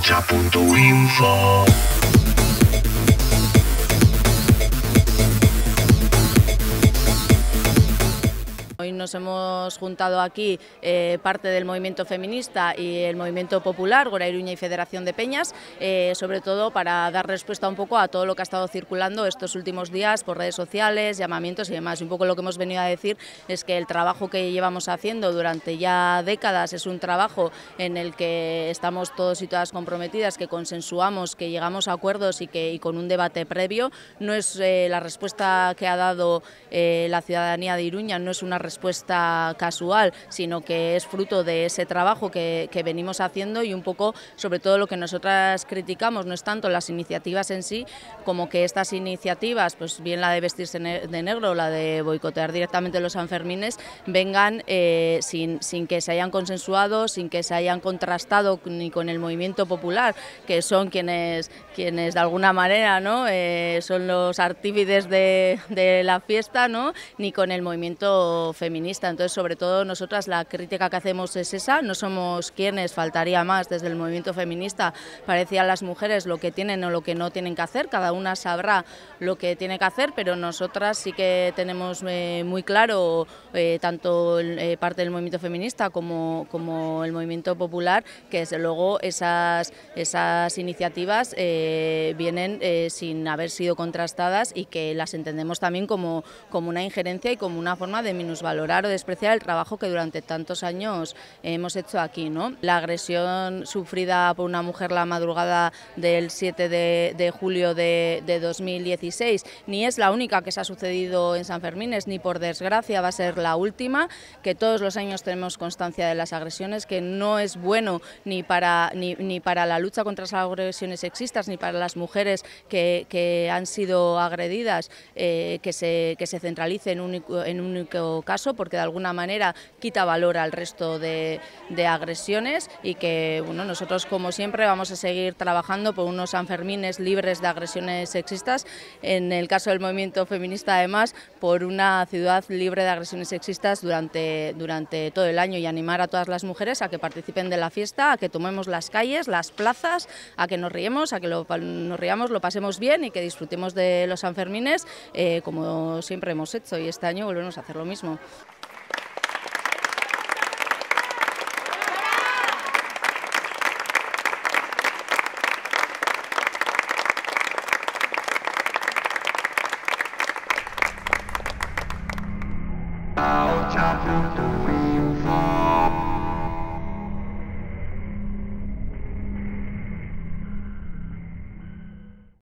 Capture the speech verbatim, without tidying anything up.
rocha punto info. Hoy nos hemos juntado aquí eh, parte del movimiento feminista y el movimiento popular, Gora Iruña y Federación de Peñas, eh, sobre todo para dar respuesta un poco a todo lo que ha estado circulando estos últimos días por redes sociales, llamamientos y demás. Y un poco lo que hemos venido a decir es que el trabajo que llevamos haciendo durante ya décadas es un trabajo en el que estamos todos y todas comprometidas, que consensuamos, que llegamos a acuerdos y, que, y con un debate previo. No es eh, la respuesta que ha dado eh, la ciudadanía de Iruña, no es una respuesta respuesta casual, sino que es fruto de ese trabajo que, que venimos haciendo, y un poco sobre todo lo que nosotras criticamos no es tanto las iniciativas en sí, como que estas iniciativas, pues bien la de vestirse de negro o la de boicotear directamente los Sanfermines, vengan eh, sin, sin que se hayan consensuado, sin que se hayan contrastado ni con el movimiento popular, que son quienes, quienes de alguna manera, ¿no? eh, son los artífices de, de la fiesta, ¿no? Ni con el movimiento feminista. Entonces, sobre todo nosotras la crítica que hacemos es esa, no somos quienes, faltaría más, desde el movimiento feminista parecían las mujeres lo que tienen o lo que no tienen que hacer, cada una sabrá lo que tiene que hacer, pero nosotras sí que tenemos eh, muy claro, eh, tanto eh, parte del movimiento feminista como, como el movimiento popular, que desde luego esas, esas iniciativas eh, vienen eh, sin haber sido contrastadas, y que las entendemos también como, como una injerencia y como una forma de minusvalorar valorar o despreciar el trabajo que durante tantos años hemos hecho aquí, ¿no? La agresión sufrida por una mujer la madrugada del siete de julio de, de dos mil dieciséis ni es la única que se ha sucedido en Sanfermines, ni por desgracia va a ser la última, que todos los años tenemos constancia de las agresiones, que no es bueno ni para, ni, ni para la lucha contra las agresiones sexistas, ni para las mujeres que, que han sido agredidas, eh, que, se, que se centralice en un único, en un único caso, porque de alguna manera quita valor al resto de, de agresiones, y que bueno, nosotros como siempre vamos a seguir trabajando por unos Sanfermines libres de agresiones sexistas, en el caso del movimiento feminista además por una ciudad libre de agresiones sexistas durante, durante todo el año, y animar a todas las mujeres a que participen de la fiesta, a que tomemos las calles, las plazas, a que nos riemos, a que lo, nos riamos, lo pasemos bien y que disfrutemos de los Sanfermines eh, como siempre hemos hecho, y este año volvemos a hacer lo mismo.